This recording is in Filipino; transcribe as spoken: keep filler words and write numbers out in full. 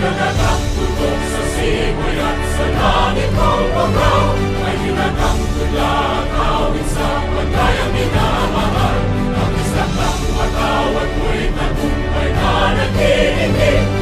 Nagagang tutok sa simoy at sa langit ang pagkaw, ay hinagang tula at awit sa pagkayang minamahal. Ang isang ng matawad mo'y tagumpay na nag-iinit.